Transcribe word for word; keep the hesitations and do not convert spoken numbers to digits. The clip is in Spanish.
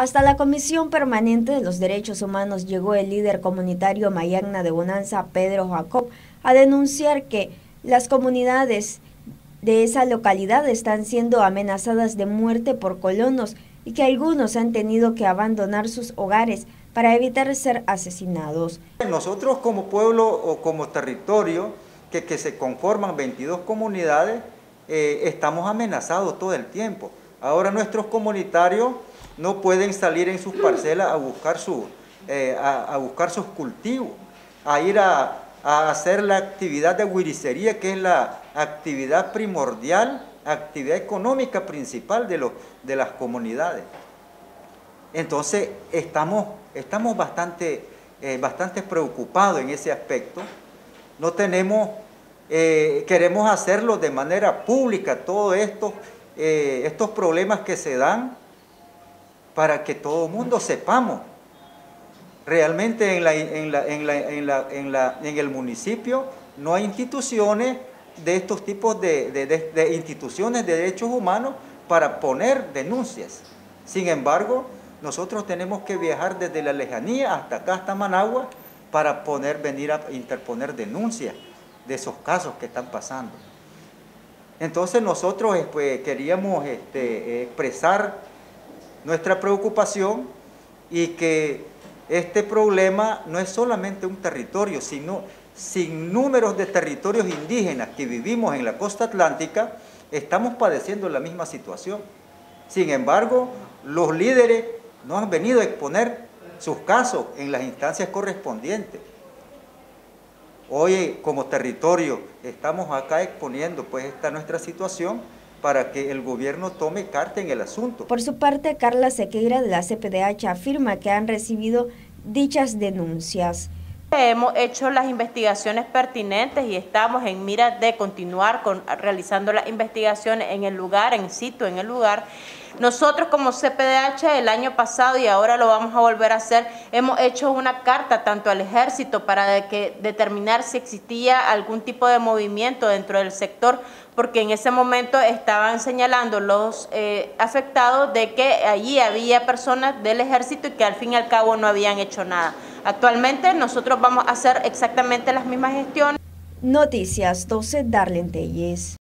Hasta la Comisión Permanente de los Derechos Humanos llegó el líder comunitario Mayagna de Bonanza, Pedro Jacob, a denunciar que las comunidades de esa localidad están siendo amenazadas de muerte por colonos y que algunos han tenido que abandonar sus hogares para evitar ser asesinados. Nosotros como pueblo o como territorio, que, que se conforman veintidós comunidades, eh, estamos amenazados todo el tiempo. Ahora nuestros comunitarios no pueden salir en sus parcelas a buscar, su, eh, a, a buscar sus cultivos, a ir a, a hacer la actividad de huiricería, que es la actividad primordial, actividad económica principal de, los, de las comunidades. Entonces estamos, estamos bastante, eh, bastante preocupados en ese aspecto. No tenemos, eh, queremos hacerlo de manera pública, todos estos, eh, estos problemas que se dan, para que todo el mundo sepamos. Realmente en, la, en, la, en, la, en, la, en, la, en el municipio no hay instituciones de estos tipos de, de, de, de instituciones de derechos humanos para poner denuncias. Sin embargo, nosotros tenemos que viajar desde la lejanía hasta acá, hasta Managua, para poder venir a interponer denuncias de esos casos que están pasando. Entonces nosotros pues, queríamos este, expresar nuestra preocupación y que este problema no es solamente un territorio, sino sin números de territorios indígenas que vivimos en la costa atlántica, estamos padeciendo la misma situación. Sin embargo, los líderes no han venido a exponer sus casos en las instancias correspondientes. Hoy, como territorio, estamos acá exponiendo pues esta nuestra situación para que el gobierno tome carta en el asunto. Por su parte, Carla Sequeira de la C P D H afirma que han recibido dichas denuncias. Hemos hecho las investigaciones pertinentes y estamos en mira de continuar con, realizando las investigaciones en el lugar, en situ, en el lugar. Nosotros como C P D H el año pasado y ahora lo vamos a volver a hacer, hemos hecho una carta tanto al ejército para que determinar si existía algún tipo de movimiento dentro del sector, porque en ese momento estaban señalando los eh, afectados de que allí había personas del ejército y que al fin y al cabo no habían hecho nada. Actualmente nosotros vamos a hacer exactamente las mismas gestiones. Noticias doce, Darlene Telles.